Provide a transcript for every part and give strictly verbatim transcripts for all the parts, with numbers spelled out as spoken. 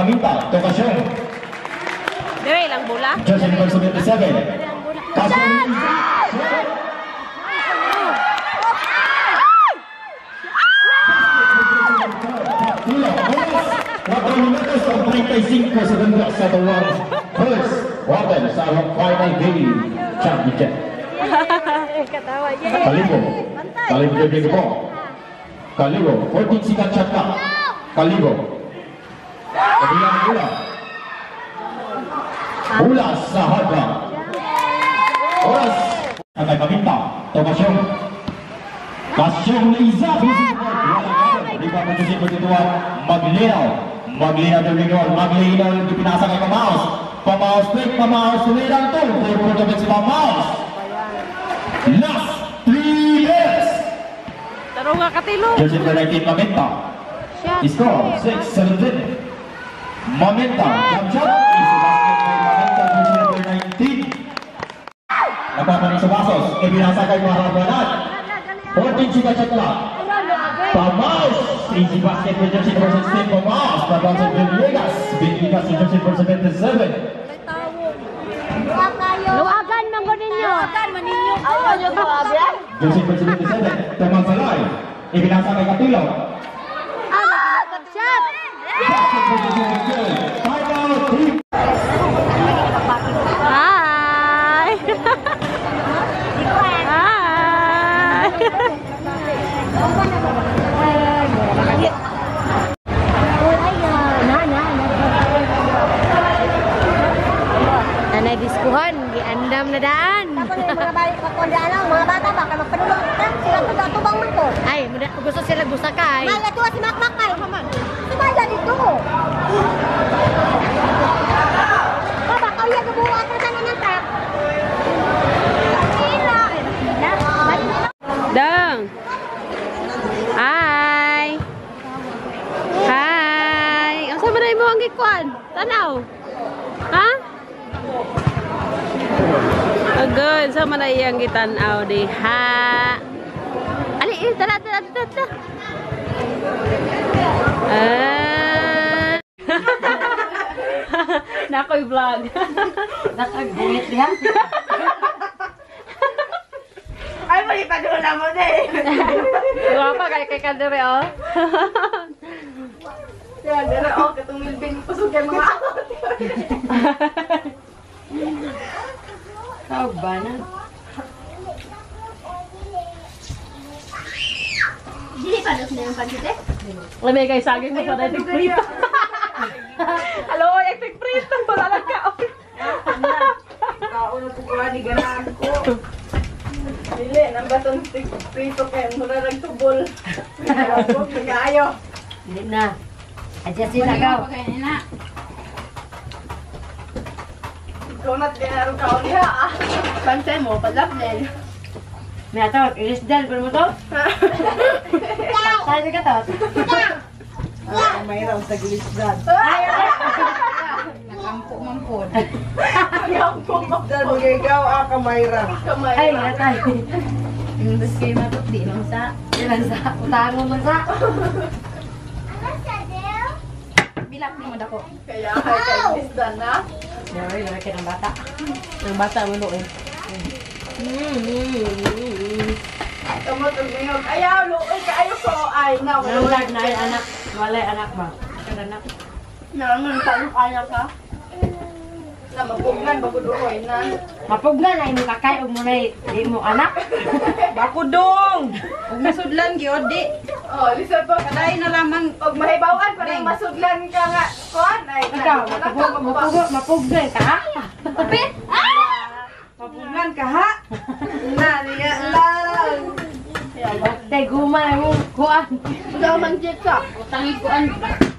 paminta, tokasyon. Dere lang bola. Jersey number seventy-seven. Kasyon. cuatro minutos con treinta y cinco segundos sa tuwang first quarter sa final game championship. Kalibo. Kalibo jebeng po. Kalibo. fourteen sikat shot clock. Kalibo. Kabilang bola. Bola sa harga. Oras. Agay paminta. Tokasyong. Kasyong Liza. Di ba menyusun begituan maglinaw. Maglinaw ng Miguel. Maglinaw yung pinasa kay Pamaos. Pamaos quick. Pamaos tumirang to. For protocol si Pamaos. Last three years. Taro nga katilo. Jersey number nineteen, Mamenta. Score six seventeen. Mamenta. Jump shot. Easy basket by Mamenta. Jersey number nineteen. Napapanin sa Basos. Ibinasa kay Maharabanan. fourteen sikat shot clock. Pamaos. Easy basket by Jersey number sixteen. Pamaos. Pagkakas sa Villegas. Villegas sa Jersey number seventy-seven. Luagan man ko ninyo. Luagan man ninyo. Ayaw nyo ko, Abyan. Jersey number seventy-seven. Tamang salay. Ibinasa kay Katilo. Ah, nag-shot. Time out. Hi. Nanay diskuhan, giandam na daan. Tapos yung mga balik ko kundi ano, mga bata baka magpanulong ka, sila to dato bang man to. Ay, gusto sila busakay. Mala to si Makmak kay. Sumaya dito. Baba kau ya kebuat na tanan ta. Dang. Hi. Hi. Ang sama na mo ang gikuan. Tanaw. Ha? Oh, good. Sama na iyang gitanaw di ha. Ali, eh, tara, tara, tara, tara. Ah. Nakoy vlog. Nakaguyit diha. Ay, malita doon na mo na eh. Diba pa kay kay Kaldere, oh. Yan, dere, oh, katong milbing pusog kay mga akot. Tawag ba na? Dili pa dos na yung pansit eh. Lamay kay saging mo pa na itig prito. Hello, itig prito. Wala lang ka. Kauna po ko ni ganahan ko. Dili, nang batong prito kayo, muna nagtubol. Huwag nag-aayo. Hindi na. Adjust yun agaw. Ikaw na't dinarong ka uliha ah. Pansay mo, palapnel. May ato, ilis dyan. Pero mo to? Saan ka to? Ah, may raw sa gilisdan. Nakampo-mampon. Nakampok-mampon. Magigaw ah, kamayra. Ay, natay. Yung biskay matot, di lang sa. Di lang sa. Utangon lang sa. Bilak ni mo dako. Kaya kay kay gilisdan na. Yari, yari ka ng bata. Ng bata mo no eh. Tumutog ngayong, ayaw, luoy ka, ayaw ko, ay, na, Nalag na ay anak. Walay anak ba? Kadanak. Narangan ka, kaya ka. Na mapugnan, baguduhoy na. Mapugnan ay mo kakay og mo na di mo anak. Bakudong! Huwag masudlan, Giodi. Oh, listen po, Kadain na lamang. pag mahibawan, parang masudlan ka nga, kuhan, ay, Ikaw, mapugnan, mapugnan, mapugnan ka ha? Kapit! Ah! Mapudlan ka, ha? Nariya lang. Tay guma mo kuan. Ikaw man jet ka. Utangi kuan.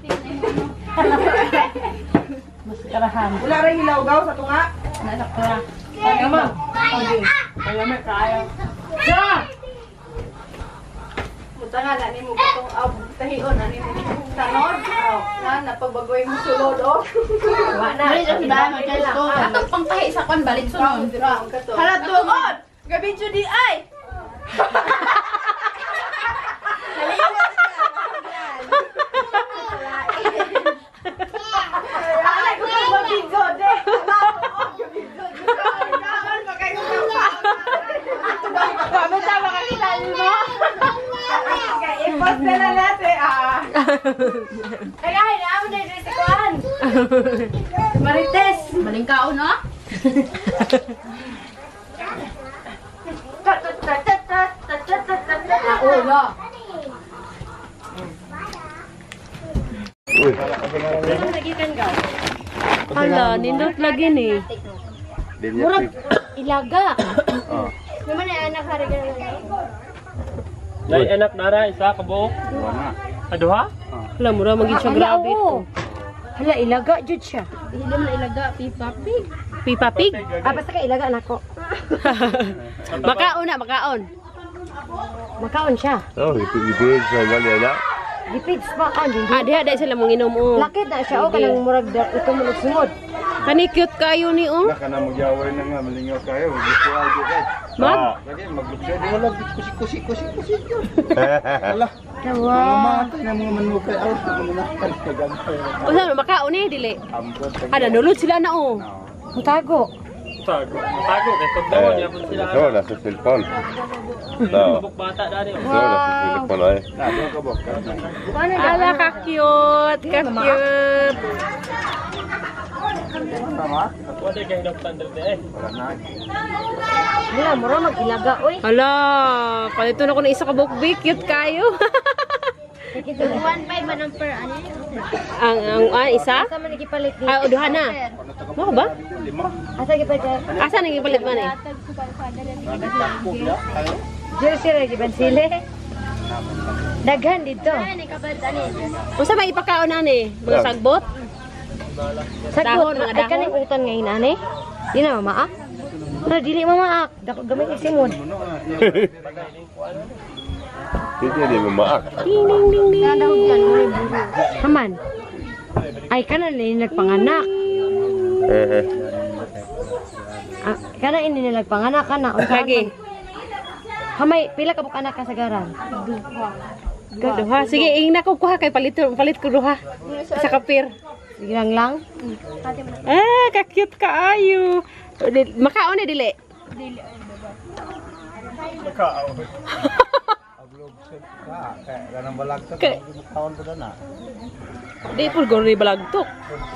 Mas karahan. Wala rin hilawgaw sa tunga. Nanak ko na. Kaya mo. Kaya mo kaya. Ja! Muta nga, nani mo itong uh, tahion, nani mo tanod. Oh, na, napagbagoy mo sulod, oh. Wa na. Atong pangtahi sa kwan, balik sunod. Halat doon! Gabi dyan di ay! Ay, ay, naman na yung sikuan. Marites. Malingkao, no? Ulo. Hala, nindot lagi ni. Murag ilaga. Naman ay anak harigan na. Nay anak nara isa ka buok. Aduha? Hala, mura maging siya grabe. Hala, ilaga jud siya. Hindi man ilaga, pipa, pig. Pipa Pig. Ah, basta ka ilaga nako. Makaon na, makaon. Makaon siya. Oh, ipig-ipig sa gali na. Gipids pa ka din. Ah, diha dahil sila mong inom oh. Lakit na siya o kanang murag da ito mo sungod. Kani cute kayo ni oh. Kana magyaway na nga malingaw kayo, gusto ay di kay. Mag? Lagi maglukso di wala kusi-kusi-kusi-kusi. Wala. Tawa. Mamatay na mga manukay out mga kan kagantay. Usa makaon ni dili. Ambot. Ada nulod sila na oh. Mutago. Tago. Tago kay tugdaw niya pud sila. So, nasa cellphone. No. Buk bata dari. So, nasa cellphone ay. Nado ka ba? Ala ka cute, ka cute. Wala kang doktan dito eh. Hala, mura mag ilaga oy. Hala, palito na ko na isa ka bukbi, cute kayo. one five man ang per ano? ang ang ah, isa? Asa man gipalit ni? Ah, uduhan na. Mo ba? Asa gipalit? Asa nang ipalit man eh? Jersey ra giban sile. Daghan dito. Unsa may ipakaon na ni? Mga sagbot? Sagot Dahon, mga ay dahon. kaning utan nga inani. Di na mamaak. Pero dili mamaak. Dako gamay isimod. Hindi di mamaak. Ding ding ding ding. Nadahog yan mo buro. Haman. Ay kana ni nagpanganak. Eh. Ah, kana ini ni nagpanganak kana. Unsa Lagi. Hamay pila ka buk anak ka sa garan? Duha. Sige, ingna ko kuha kay palit palit ko duha. Isa ka pair. Sige lang lang. Ah, ka cute kaayo. Di- Makaon ni dili. Kay- Di pul gori balagtok.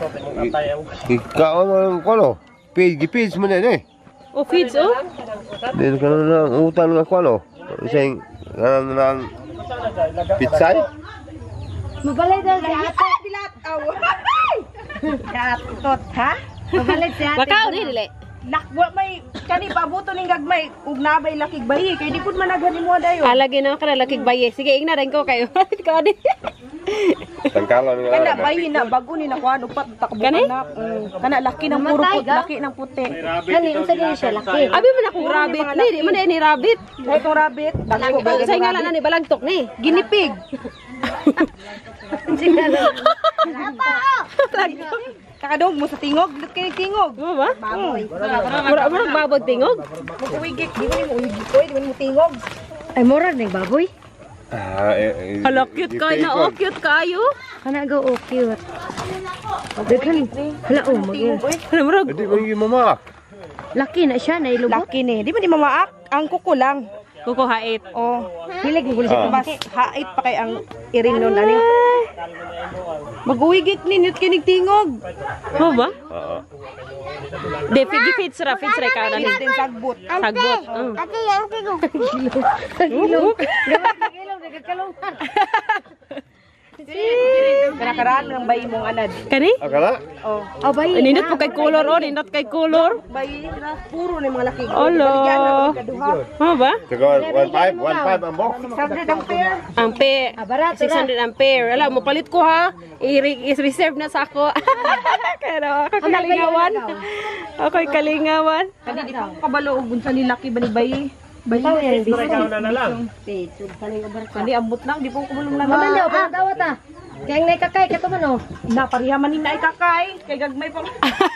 Ikaw ang kono. Page page mo na eh. O feeds oh. Dito ka na ng utang ng kono. Isang kanan ng pizza. Mabalay daw si ate. Dilat aw. Katot ha? Mabalay si ate. Makaon ni dili. Nakwa may kani pabuto ning gagmay ug nabay lakig bayi kay di pud managhan nimo dayon. Alagi na kana lakig baye. Sige, ingna rin ko kayo. Ka di. Tangkalan nga. Kana bayi na bago ni nakuha upat takbo Gani? anak. Mm. Kana laki ng puro Namatay put, ka? laki ng puti. Kani unsa din siya laki? Abi man akong rabbit ni, di man ni rabbit. Dahil itong rabbit, dako ba Sa ngalan na ni balagtok ni. ginipig. Kakadog mo sa tingog, lut kay tingog. Mo ba? Mura mura babag tingog. Uwigik, di mo mo uwigik ko, di mo mo tingog. Ay mura ning baboy. Ah, eh. Hala, cute kayo na oh, cute kayo. Kana go oh cute. Daghan. Hala oh mag Hala, mura. Hindi mo yung mamaak. laki na siya na ilubot. Laki ni, di man di mamaak, ang kuko lang. Kuko hait. Oh, Hilig mo siya. mas hait pa kay ang iring nun ani. Mag-uwigik ni nit kinig tingog. Mo ba? Oo. De figi fit sira, fit sira ka na ni. Din sagbot. Sagbot. Mm. Ate yang tigo. Ilong. Gawat ilong nagkalong. Kanakaraan ng bayi mong anad. Kani? Akala? Oh, Oh bay. Nindot po kay color oh, nindot kay color. bayi na puro ni mga laki. Olo. Mo ba? Taga one five, one five ang box. Sabi ang pair. Ampere. Ah, barato six hundred ampere. Wala, mo palit ko ha. I-reserve na sa ako. Kaya na ako kalingawan. Ako'y kalingawan. Kani di pa ko kabalo og unsa ni laki ba ni bayi. Bayi Tawo yan bisa. na na lang. Kani ambot lang di po ko bulong lang. Maman daw pa dawat ah. Kaya ang naikakay kato man oh. Na pariha man ni na ikakay kay gagmay pa.